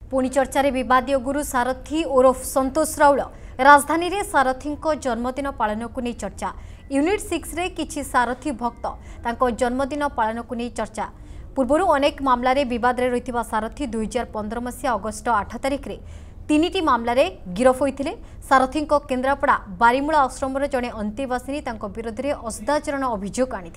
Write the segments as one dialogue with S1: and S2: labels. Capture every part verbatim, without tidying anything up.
S1: पुणी चर्चारे विवादीय गुरु सारथी ओरफ संतोष राउल राजधानी रे सारथी जन्मदिन पालन को नहीं चर्चा। यूनिट सिक्स रे किछि सारथी भक्त तांको जन्मदिन पालन को नहीं चर्चा। पूर्वर अनेक मामलें बद रही सारथी दुई हजार पंद्रह मसीहा अगस्ट आठ तारिख में तीन मामलें गिरफ होते सारथी केन्द्रापड़ा बारीमूला आश्रम जड़े अंतेवासिनी विरोध में असदाचरण अभियोग आनी।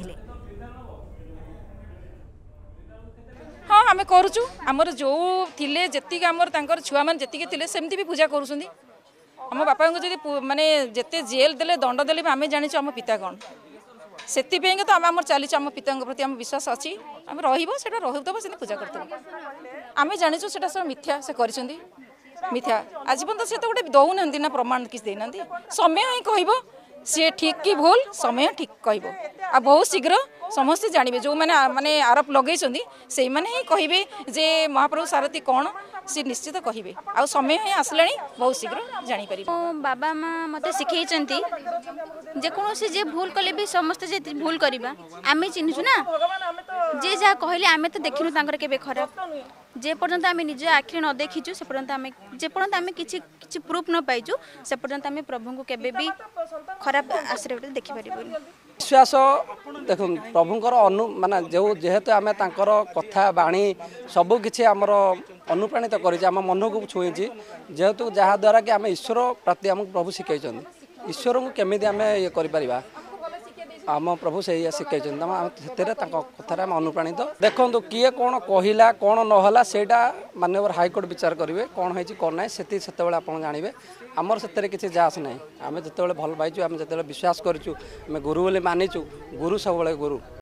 S2: हाँ आम करुचु आमर जो थिले जेतिक आमर तांकर छुआ मान जेतिक थिले सेमती भी पूजा करूछंदी। आम बापा को जदि माने जेते जेल देले दंड देले आम जानिछु आम पिता कौन से तो आम आम चली आम पिता प्रति आम विश्वास अच्छी आम रहा रोब से पूजा करते आम जाचु से सब मिथ्या से कर मिथ्या आज पर्यटन से तो गोटे दौना ना प्रमाण किसी देना समय ही कह सी ठीक कि भूल समय ठीक कह आ बहुत शीघ्र समस्ते जानवे जो मैंने माने आरोप लगे से मैंने ही कहे जे महाप्रभु सारथी कौन सी निश्चित कहे आ समय ही आसला बहुत शीघ्र जापर।
S3: बाबा माँ मत शिखई जेकोसी जे भूल कले भी समस्ते जे भूल करवा आम चिन्हु ना जे जहाँ कहले आम तो देखिनु तांकर केबे खराब जे पर्यंत आम निज आखिरी न देखीचु से पर्यंत आम जे पर्यंत आम किछि किछि प्रूफ न पाइचु से पर्यंत आम प्रभु को केबे भी खराब आश्रय देखि परिबोनी।
S4: विश्वास देख प्रभुंकर अनु माने जो जेहेतु आम तांकर कथा बाणी सबु किछि आमर अनुप्राणित करिछि आम मन को छुईछि जेहेतु जहा द्वारा कि आम ईश्वर प्रति आम प्रभु शिखई ईश्वर को केमिति आम ये करि परिबा आम प्रभु से शिखई कथार आम अनुप्राणित। देखो किए कौन कहला कौन नहला सेटा माननीय हाईकोर्ट विचार करेंगे कौन है कौन ना से आप जानवे आमर से किसी जास ना आम जिते भल पाइचु आम जिते विश्वास करूँ गुरु बोली मानिचु गुरु सब गुरु।